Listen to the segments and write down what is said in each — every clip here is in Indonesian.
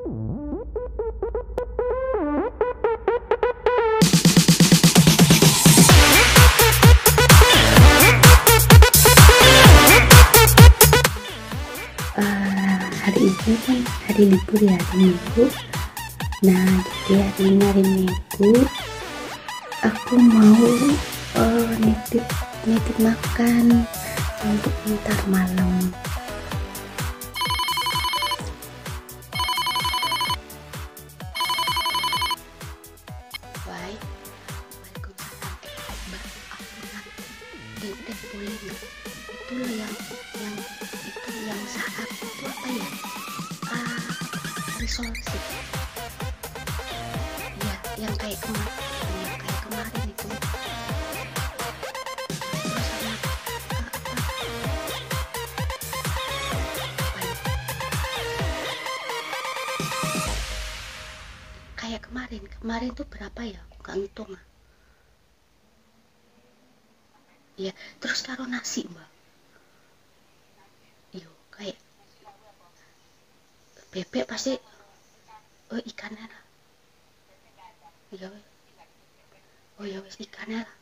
Hari ini kan hari libur ya, hari Minggu. Nah, jadi hari ini hari Minggu aku mau nitip makan untuk ntar malam. Baik, Waalaikumsalam. Dede boleh nggak? Itu loh yang saat itu apa ya? Resolusi. Ya, yang kayak kemarin itu. Terus sama kayak kemarin tuh berapa ya? Nggak ngitung ah. Ya, terus taruh nasi mbak. Yo, kayak bebek pasti ikannya lah. Ya, oh ya wes ikannya lah.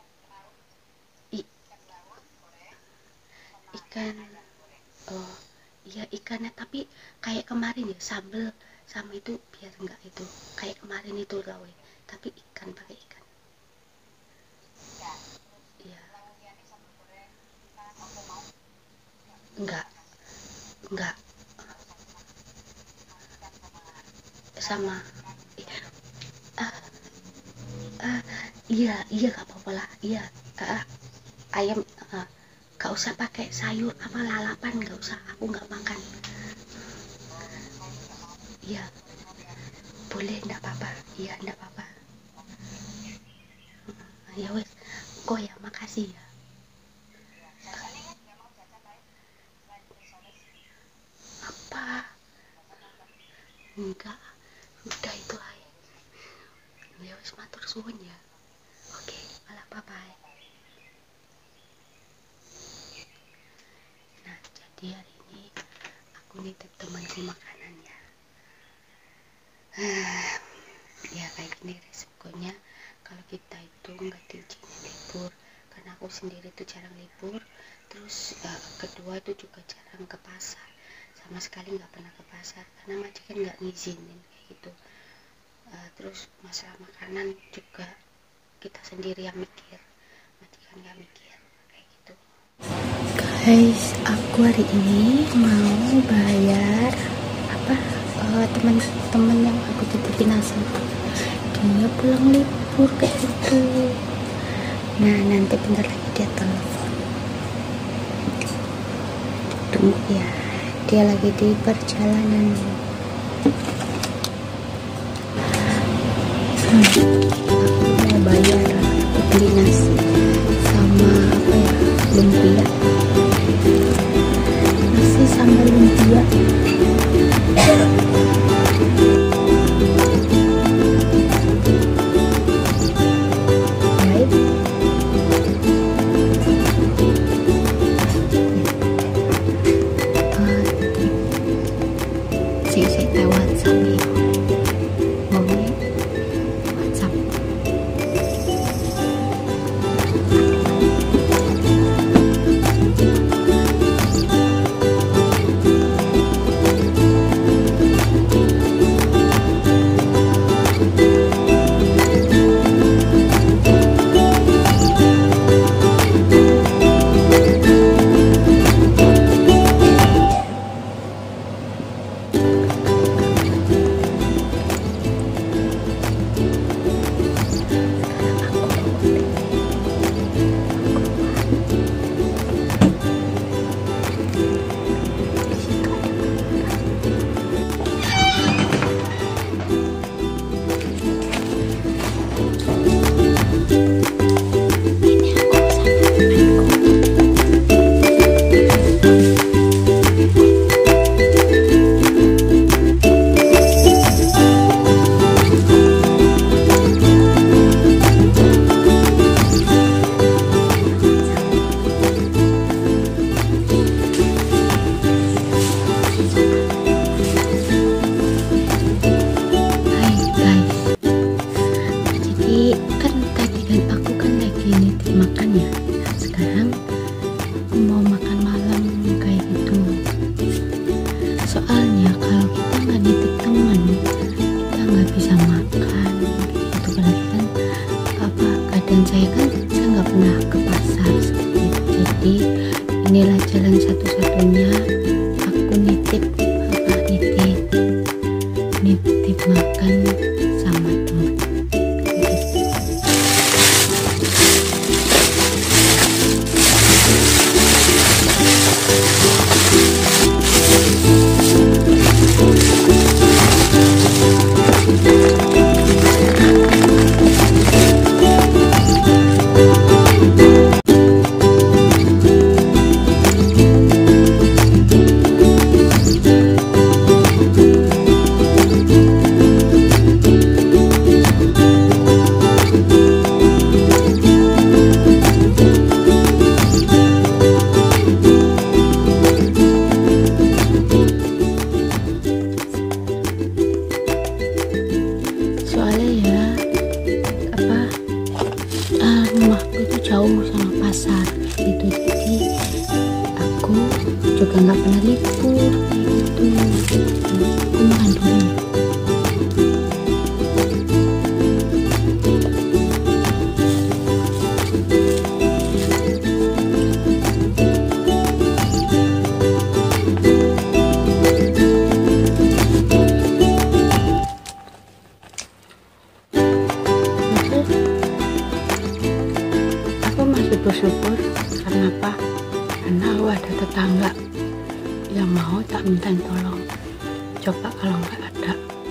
Ikan, oh iya ikannya, tapi kayak kemarin ya sambel sama itu biar enggak itu kayak kemarin itu lah we. Tapi ikan pakai ikan. Iya. Enggak sama iya gak apa-apa lah. Iya, ayam gak usah pakai sayur apa lalapan, gak usah, aku gak makan. Iya boleh, enggak apa-apa. Iya enggak apa-apa. Ya wes kok ya, makasih ya. Apa enggak, udah itu aja. Ya wes matur suwun ya. Oke, malah bye-bye. Nah, jadi hari ini aku nitip temanku makanannya. Ya kayak gini resikonya kalau kita itu nggak diizinin libur, karena aku sendiri tuh jarang libur. Terus kedua itu juga jarang ke pasar, sama sekali nggak pernah ke pasar karena majikan nggak ngizinin kayak gitu. Terus masalah makanan juga kita sendiri yang mikir, majikan nggak mikir kayak gitu. Guys, aku hari ini mau bayar teman-teman yang aku titipin nasi. Dia pulang libur kayak gitu. Nah, nanti bentar lagi dia telepon. Tunggu ya, dia lagi di perjalanan. Aku mau bayar, aku beli nasi sama lumpia. Nasi sama lumpia. Chị sẽ tài WhatsApp đi. Ngồi WhatsApp soalnya kalau kita nggak nitip teman kita nggak bisa makan gitu. Apalagi kan kadang saya nggak pernah ke pasar seperti itu, jadi inilah jalan satu-satunya aku nitip makan sama teman. Rumahku itu jauh sama pasar gitu, jadi aku juga nggak pernah libur kayak gitu. Aku makan dulu. Bersyukur karena apa? Karena aku ada tetangga yang mau tak minta tolong. Coba kalau nggak ada.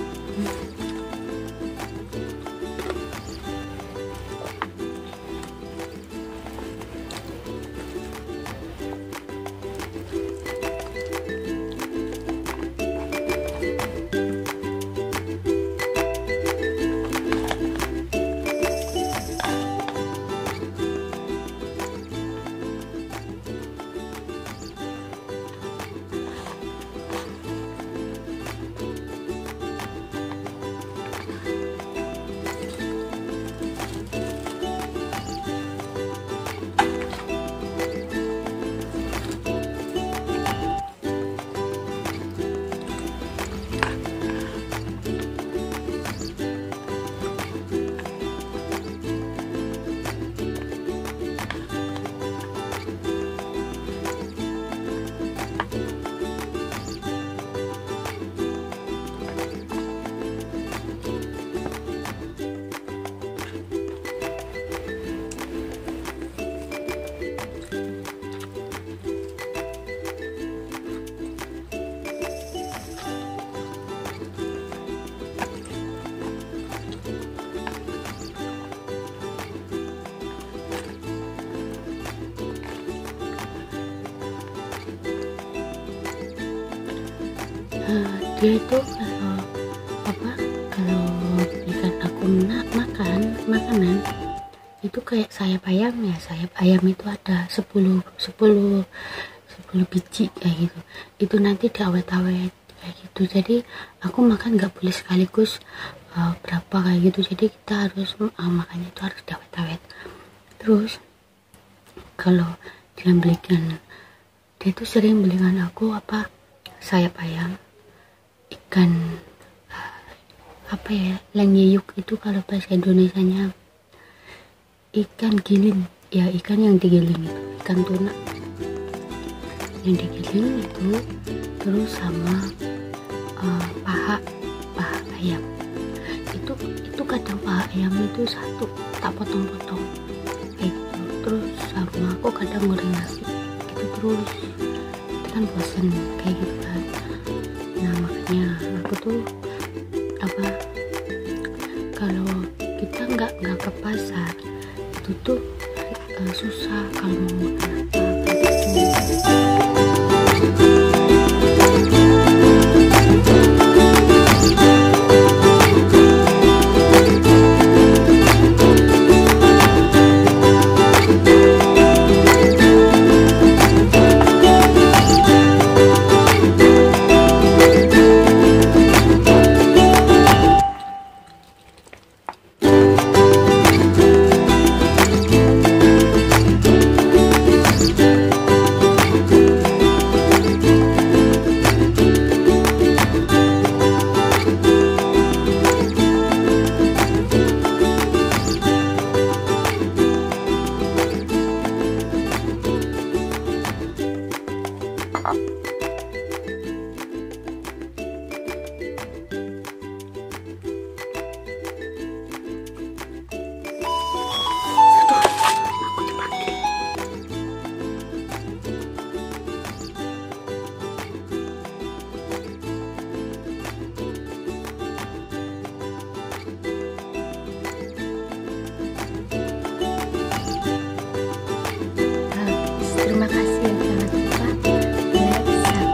Dia itu kalau berikan aku makanan itu kayak sayap ayam ya. Sayap ayam itu ada 10 biji kayak gitu. Itu nanti diawet-awet kayak gitu. Jadi aku makan nggak boleh sekaligus berapa kayak gitu. Jadi kita harus makannya itu harus diawet-awet. Terus kalau dia itu sering belikan aku sayap ayam, ikan lengiyuk itu kalau bahasa Indonesianya, ikan giling ya, ikan yang digiling itu, ikan tuna yang digiling itu, terus sama paha ayam itu kadang paha ayam itu satu tak potong-potong kayak gitu. Terus sama aku kadang goreng nasi gitu, terus itu kan bosen kayak gitu kan. Nah makanya aku tuh kalau kita nggak ke pasar itu tuh susah kalau mau makan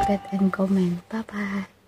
subscribe and comment. Bye bye.